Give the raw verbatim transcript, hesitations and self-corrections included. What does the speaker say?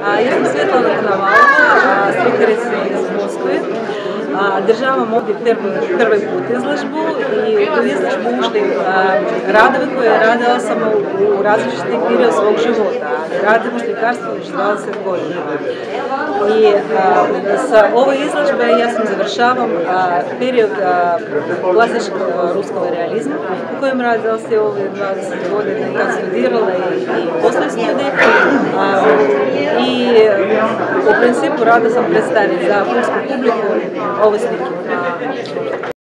Ja sam Svetlana Konovalova, slikarica iz Moskve. Državam ovdje prvi put izložbu i u tu izložbu ušli radovi koje radila sam u različitih perioda svog života. Radim u slikarstvu već dvadeset godina. I sa ove izložbe ja sam završavam period klasičnog ruskog realizma u kojem radila se ove dvadeset godina kad studirala i posle studija. I u principu rado sam predstaviti za rusku publiku ove slike.